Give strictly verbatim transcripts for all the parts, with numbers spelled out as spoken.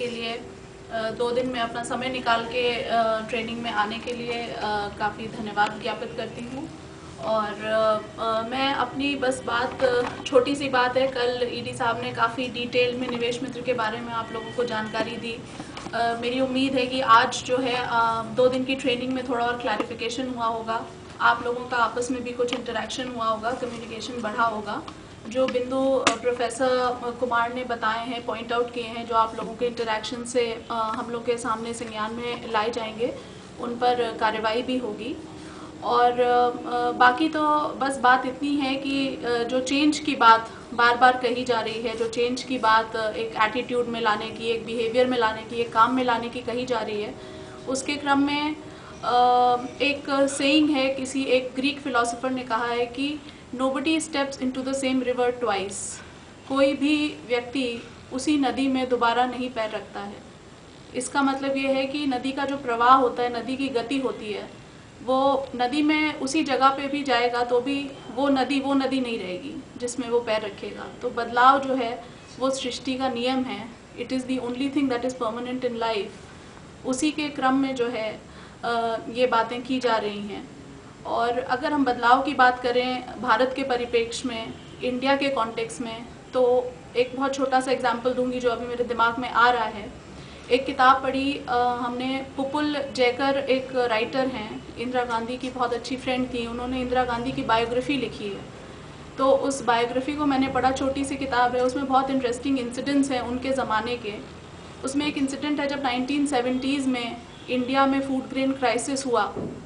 के लिए, दो दिन में अपना समय निकाल के ट्रेनिंग में आने के लिए काफ़ी धन्यवाद ज्ञापित करती हूँ। और आ, मैं अपनी बस बात, छोटी सी बात है, कल ईडी साहब ने काफ़ी डिटेल में निवेश मित्र के बारे में आप लोगों को जानकारी दी। आ, मेरी उम्मीद है कि आज जो है आ, दो दिन की ट्रेनिंग में थोड़ा और क्लैरिफिकेशन हुआ होगा, आप लोगों का आपस में भी कुछ इंटरेक्शन हुआ होगा, कम्युनिकेशन बढ़ा होगा। जो बिंदु प्रोफेसर कुमार ने बताए हैं, पॉइंट आउट किए हैं, जो आप लोगों के इंटरेक्शन से आ, हम लोग के सामने संज्ञान में लाए जाएंगे, उन पर कार्रवाई भी होगी। और आ, बाकी तो बस बात इतनी है कि जो चेंज की बात बार बार कही जा रही है, जो चेंज की बात एक एटीट्यूड में लाने की, एक बिहेवियर में लाने की, एक काम में लाने की कही जा रही है, उसके क्रम में आ, एक सेइंग है, किसी एक ग्रीक फिलोसोफर ने कहा है कि nobody steps into the same river twice. कोई भी व्यक्ति उसी नदी में दोबारा नहीं पैर रखता है। इसका मतलब ये है कि नदी का जो प्रवाह होता है, नदी की गति होती है, वो नदी में उसी जगह पे भी जाएगा तो भी वो नदी वो नदी नहीं रहेगी जिसमें वो पैर रखेगा। तो बदलाव जो है वो सृष्टि का नियम है, it is the only thing that is permanent in life. उसी के क्रम में जो है आ, ये बातें की जा रही हैं। और अगर हम बदलाव की बात करें भारत के परिप्रेक्ष्य में, इंडिया के कॉन्टेक्स्ट में, तो एक बहुत छोटा सा एग्जाम्पल दूंगी जो अभी मेरे दिमाग में आ रहा है। एक किताब पढ़ी आ, हमने, पुपुल जयकर एक राइटर हैं, इंदिरा गांधी की बहुत अच्छी फ्रेंड थी, उन्होंने इंदिरा गांधी की बायोग्राफी लिखी है। तो उस बायोग्राफी को मैंने पढ़ा, छोटी सी किताब है, उसमें बहुत इंटरेस्टिंग इंसिडेंट्स हैं उनके ज़माने के। उसमें एक इंसिडेंट है जब नाइनटीन सेवेंटीज़ में इंडिया में फूड ग्रेन क्राइसिस हुआ,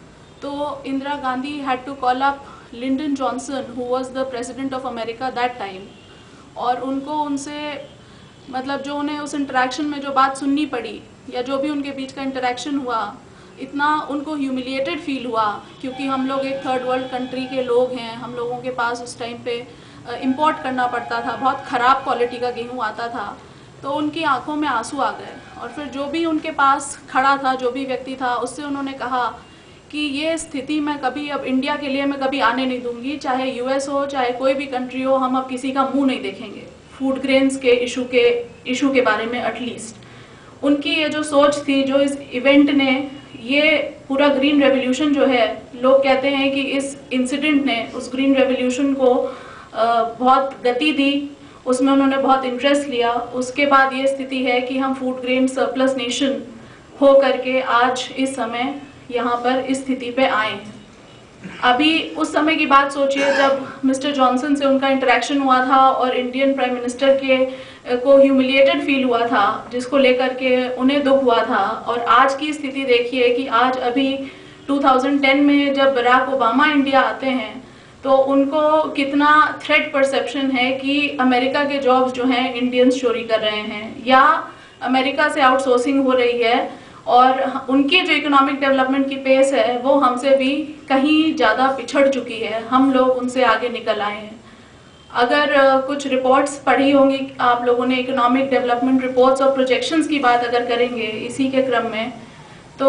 तो Indira Gandhi had to call up Lyndon Johnson who was the president of America that time, और उनको उनसे मतलब जो उन्हें उस इंटरेक्शन में जो बात सुननी पड़ी या जो भी उनके बीच का इंटरेक्शन हुआ, इतना उनको ह्यूमिलिएटेड फील हुआ, क्योंकि हम लोग एक थर्ड वर्ल्ड कंट्री के लोग हैं, हम लोगों के पास उस टाइम पे इंपोर्ट करना पड़ता था, बहुत ख़राब क्वालिटी का गेहूँ आता था। तो उनकी आंखों में आंसू आ गए, और फिर जो भी उनके पास खड़ा था, जो भी व्यक्ति था, उससे उन्होंने कहा कि ये स्थिति मैं कभी अब इंडिया के लिए मैं कभी आने नहीं दूंगी, चाहे यूएस हो, चाहे कोई भी कंट्री हो, हम अब किसी का मुंह नहीं देखेंगे फूड ग्रेन्स के इशू के इशू के बारे में। एटलीस्ट उनकी ये जो सोच थी, जो इस इवेंट ने, ये पूरा ग्रीन रेवोल्यूशन जो है, लोग कहते हैं कि इस इंसिडेंट ने उस ग्रीन रेवोल्यूशन को बहुत गति दी, उसमें उन्होंने बहुत इंटरेस्ट लिया। उसके बाद ये स्थिति है कि हम फूड ग्रेन सरप्लस नेशन हो करके आज इस समय यहाँ पर इस स्थिति पे आए हैं। अभी उस समय की बात सोचिए जब मिस्टर जॉनसन से उनका इंटरेक्शन हुआ था और इंडियन प्राइम मिनिस्टर के को ह्यूमिलिएटेड फील हुआ था, जिसको लेकर के उन्हें दुख हुआ था। और आज की स्थिति देखिए कि आज अभी टू थाउजेंड टेन में जब बराक ओबामा इंडिया आते हैं, तो उनको कितना थ्रेट परसेप्शन है कि अमेरिका के जॉब्स जो हैं इंडियंस चोरी कर रहे हैं, या अमेरिका से आउटसोर्सिंग हो रही है, और उनकी जो इकोनॉमिक डेवलपमेंट की पेस है वो हमसे भी कहीं ज़्यादा पिछड़ चुकी है, हम लोग उनसे आगे निकल आए हैं। अगर कुछ रिपोर्ट्स पढ़ी होंगी आप लोगों ने, इकोनॉमिक डेवलपमेंट रिपोर्ट्स और प्रोजेक्शंस की बात अगर करेंगे इसी के क्रम में, तो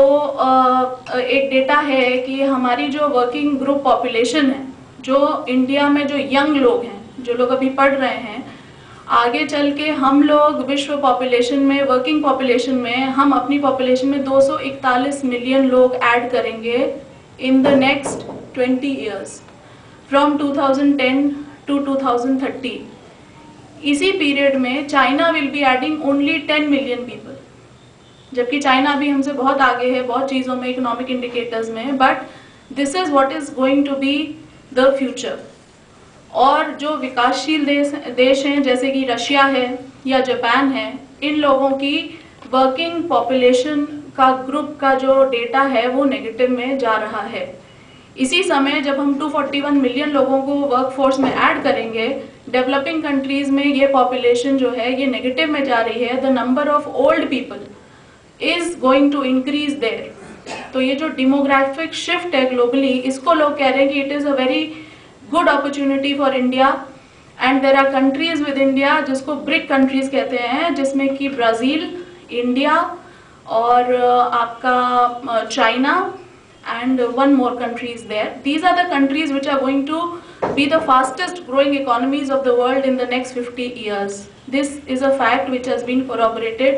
एक डेटा है कि हमारी जो वर्किंग ग्रुप पॉपुलेशन है, जो इंडिया में जो यंग लोग हैं, जो लोग अभी पढ़ रहे हैं, आगे चल के हम लोग विश्व पॉपुलेशन में, वर्किंग पॉपुलेशन में, हम अपनी पॉपुलेशन में दो सौ इकतालीस मिलियन लोग ऐड करेंगे in the next twenty years, from two thousand ten to two thousand thirty. इसी पीरियड में China will be adding only ten million people, जबकि चाइना भी हमसे बहुत आगे है बहुत चीज़ों में, इकोनॉमिक इंडिकेटर्स में, but this is what is going to be the future. और जो विकासशील देश देश हैं जैसे कि रशिया है या जापान है, इन लोगों की वर्किंग पॉपुलेशन का ग्रुप का जो डेटा है वो नेगेटिव में जा रहा है। इसी समय जब हम दो सौ इकतालीस मिलियन लोगों को वर्कफोर्स में ऐड करेंगे, डेवलपिंग कंट्रीज में ये पॉपुलेशन जो है ये नेगेटिव में जा रही है, the number of old people is going to increase there. तो ये जो डेमोग्राफिक शिफ्ट है ग्लोबली, इसको लोग कह रहे हैं कि it is a very good opportunity for India, and there are countries with India जिसको ब्रिक कंट्रीज कहते हैं, जिसमें कि ब्राज़ील, इंडिया और आपका China and one more country is there. These are the countries which are going to be the fastest growing economies of the world in the next fifty years. This is a fact which has been corroborated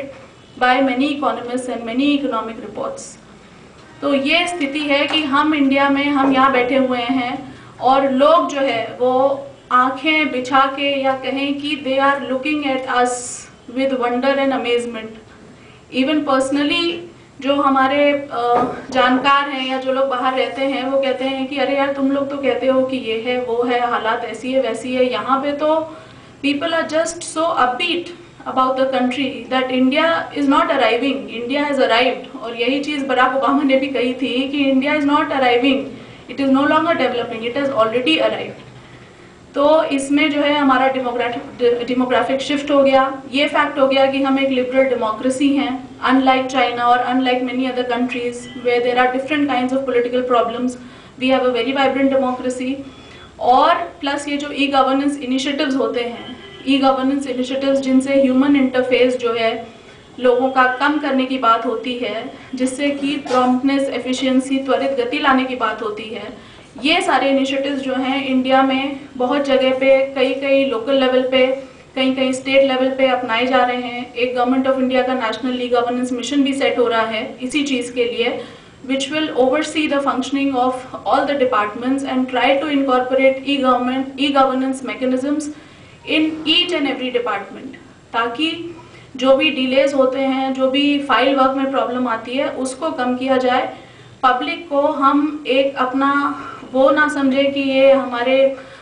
by many economists and many economic reports. तो ये स्थिति है कि हम India में हम यहाँ बैठे हुए हैं और लोग जो है वो आंखें बिछा के या कहें कि they are looking at us with wonder and amazement. Even personally जो हमारे जानकार हैं या जो लोग बाहर रहते हैं वो कहते हैं कि अरे यार तुम लोग तो कहते हो कि ये है वो है, हालात ऐसी है वैसी है, यहाँ पे तो people are just so upbeat about the country that India is not arriving, India has arrived. और यही चीज़ बराक ओबामा ने भी कही थी कि India is not arriving, it is no longer developing, it has already arrived. तो इसमें जो है हमारा डेमोग्राफिक डेमोग्राफिक शिफ्ट हो गया। ये फैक्ट हो गया कि हम एक लिबरल डेमोक्रेसी हैं, अनलाइक चाइना और unlike many other countries where there are different kinds of political problems, we have a very vibrant democracy. और प्लस ये जो ई गवर्नेंस इनिशिएटिव्स होते हैं, ई गवर्नेंस इनिशिएटिव्स जिनसे ह्यूमन इंटरफेस जो है लोगों का कम करने की बात होती है, जिससे कि प्रॉम्प्टनेस, एफिशिएंसी, त्वरित गति लाने की बात होती है, ये सारे इनिशिएटिव्स जो हैं इंडिया में बहुत जगह पे, कई कई लोकल लेवल पे, कई कई स्टेट लेवल पे अपनाए जा रहे हैं। एक गवर्नमेंट ऑफ इंडिया का नेशनल ई गवर्नेंस मिशन भी सेट हो रहा है इसी चीज़ के लिए, which will oversee the functioning of all the departments and try to incorporate e government e governance mechanisms in each and every department, ताकि जो भी डिलेज होते हैं, जो भी फाइल वर्क में प्रॉब्लम आती है, उसको कम किया जाए। पब्लिक को हम एक अपना वो ना समझे कि ये हमारे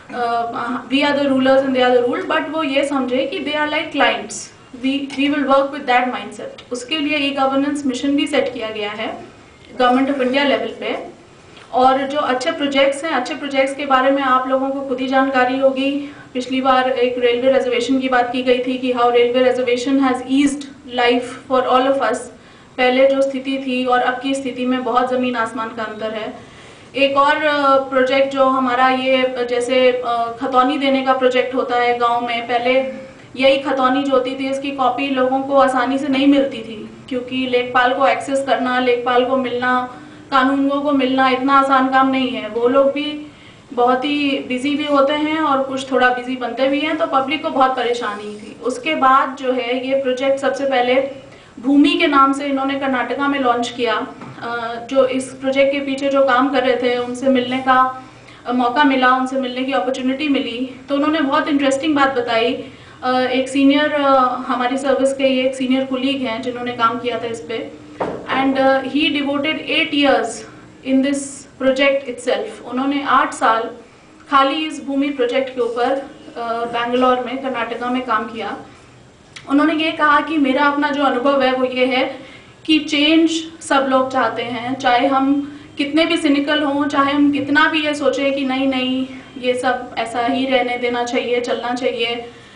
we are the rulers and they are the ruled, but वो ये समझे कि they are like clients, we we will work with that mindset. उसके लिए ई गवर्नेंस मिशन भी सेट किया गया है गवर्नमेंट ऑफ इंडिया लेवल पे। और जो अच्छे प्रोजेक्ट्स हैं, अच्छे प्रोजेक्ट्स के बारे में आप लोगों को खुद ही जानकारी होगी। पिछली बार एक रेलवे रिजर्वेशन की बात की गई थी कि how railway reservation has eased life for all of us. पहले जो स्थिति थी और अब की स्थिति में बहुत ज़मीन आसमान का अंतर है। एक और प्रोजेक्ट जो हमारा ये जैसे खतौनी देने का प्रोजेक्ट होता है गांव में, पहले यही खतौनी जो होती थी इसकी कॉपी लोगों को आसानी से नहीं मिलती थी, क्योंकि लेखपाल को एक्सेस करना, लेखपाल को मिलना, कानूनगों को मिलना इतना आसान काम नहीं है। वो लोग भी बहुत ही बिजी भी होते हैं और कुछ थोड़ा बिजी बनते भी हैं, तो पब्लिक को बहुत परेशानी थी। उसके बाद जो है ये प्रोजेक्ट सबसे पहले भूमि के नाम से इन्होंने कर्नाटका में लॉन्च किया। जो इस प्रोजेक्ट के पीछे जो काम कर रहे थे उनसे मिलने का मौका मिला, उनसे मिलने की अपॉर्चुनिटी मिली, तो उन्होंने बहुत इंटरेस्टिंग बात बताई। एक सीनियर हमारी सर्विस के ये एक सीनियर कुलीग हैं जिन्होंने काम किया था इस पर, and he devoted eight years in this project itself. उन्होंने आठ साल खाली इस भूमि प्रोजेक्ट के ऊपर बेंगलोर में, कर्नाटका में काम किया। उन्होंने ये कहा कि मेरा अपना जो अनुभव है वो ये है कि चेंज सब लोग चाहते हैं, चाहे हम कितने भी सिनिकल हों, चाहे हम कितना भी ये सोचें कि नहीं नहीं ये सब ऐसा ही रहने देना चाहिए, चलना चाहिए,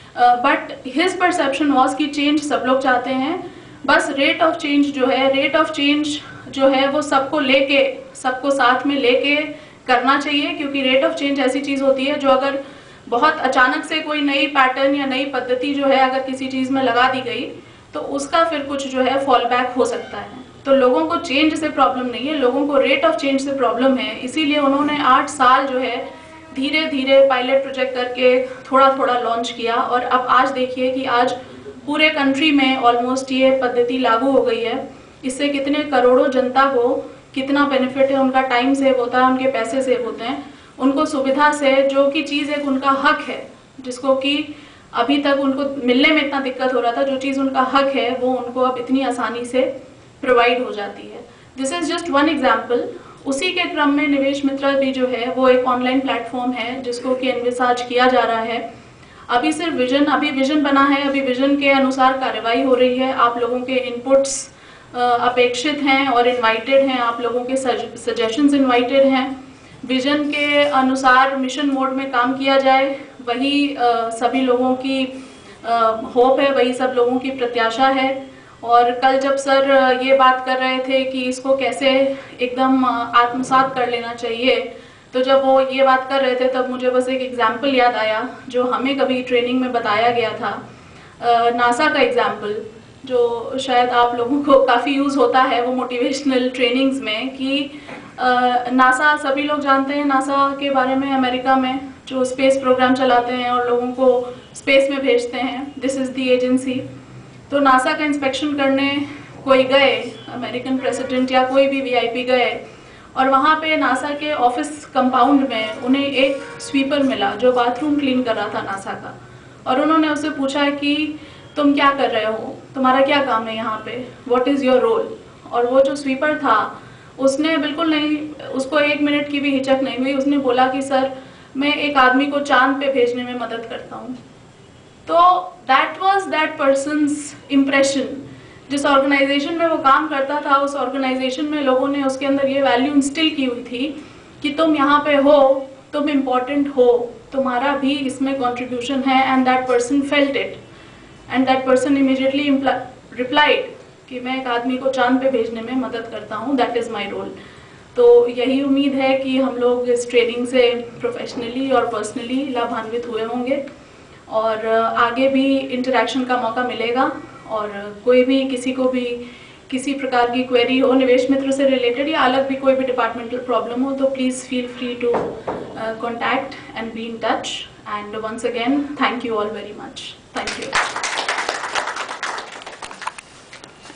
बट हिज परसेप्शन वॉज कि चेंज सब लोग चाहते हैं। बस रेट ऑफ चेंज जो है, रेट ऑफ चेंज जो है वो सबको लेके, सबको साथ में लेके करना चाहिए, क्योंकि रेट ऑफ चेंज ऐसी चीज़ होती है जो अगर बहुत अचानक से कोई नई पैटर्न या नई पद्धति जो है अगर किसी चीज़ में लगा दी गई तो उसका फिर कुछ जो है फॉल बैक हो सकता है। तो लोगों को चेंज से प्रॉब्लम नहीं है, लोगों को रेट ऑफ चेंज से प्रॉब्लम है। इसीलिए उन्होंने आठ साल जो है धीरे धीरे पायलट प्रोजेक्ट करके थोड़ा थोड़ा लॉन्च किया, और अब आज देखिए कि आज पूरे कंट्री में ऑलमोस्ट ये पद्धति लागू हो गई है। इससे कितने करोड़ों जनता को कितना बेनिफिट है, उनका टाइम सेव होता है, उनके पैसे सेव होते हैं, उनको सुविधा से, जो कि चीज़ एक उनका हक है, जिसको कि अभी तक उनको मिलने में इतना दिक्कत हो रहा था, जो चीज़ उनका हक है वो उनको अब इतनी आसानी से प्रोवाइड हो जाती है। This is just one example. उसी के क्रम में निवेश मित्र भी जो है वो एक ऑनलाइन प्लेटफॉर्म है जिसको कि एनविसाज किया जा रहा है। अभी सिर्फ विजन अभी विजन बना है, अभी विजन के अनुसार कार्रवाई हो रही है। आप लोगों के इनपुट्स अपेक्षित हैं और इनवाइटेड हैं, आप लोगों के सजेशंस इनवाइटेड हैं। विजन के अनुसार मिशन मोड में काम किया जाए, वही आ, सभी लोगों की होप है, वही सब लोगों की प्रत्याशा है। और कल जब सर ये बात कर रहे थे कि इसको कैसे एकदम आत्मसात कर लेना चाहिए, तो जब वो ये बात कर रहे थे तब मुझे बस एक एग्जाम्पल याद आया जो हमें कभी ट्रेनिंग में बताया गया था, नासा का एग्जाम्पल, जो शायद आप लोगों को काफ़ी यूज़ होता है वो मोटिवेशनल ट्रेनिंग्स में, कि नासा सभी लोग जानते हैं नासा के बारे में, अमेरिका में जो स्पेस प्रोग्राम चलाते हैं और लोगों को स्पेस में भेजते हैं, दिस इज़ दी एजेंसी। तो नासा का इंस्पेक्शन करने कोई गए, अमेरिकन प्रेसिडेंट या कोई भी वीआईपी गए, और वहाँ पे नासा के ऑफिस कंपाउंड में उन्हें एक स्वीपर मिला जो बाथरूम क्लीन कर रहा था नासा का, और उन्होंने उससे पूछा कि तुम क्या कर रहे हो, तुम्हारा क्या काम है यहाँ पे, व्हाट इज़ योर रोल। और वो जो स्वीपर था उसने बिल्कुल नहीं, उसको एक मिनट की भी हिचक नहीं हुई, उसने बोला कि सर मैं एक आदमी को चांद पे भेजने में मदद करता हूँ। तो that was that person's impression. जिस ऑर्गेनाइजेशन में वो काम करता था, उस ऑर्गेनाइजेशन में लोगों ने उसके अंदर ये वैल्यू इंस्टिल की हुई थी कि तुम यहाँ पे हो, तुम इम्पोर्टेंट हो, तुम्हारा भी इसमें कंट्रीब्यूशन है, and that person felt it, and that person immediately replied कि मैं एक आदमी को चांद पे भेजने में मदद करता हूँ, दैट इज़ माई रोल। तो यही उम्मीद है कि हम लोग इस ट्रेनिंग से प्रोफेशनली और पर्सनली लाभान्वित हुए होंगे, और आगे भी इंटरेक्शन का मौका मिलेगा। और कोई भी किसी को भी किसी प्रकार की क्वेरी हो निवेश मित्र से रिलेटेड या अलग भी कोई भी डिपार्टमेंटल प्रॉब्लम हो, तो please feel free to contact and be in touch. And once again thank you all very much. Thank you.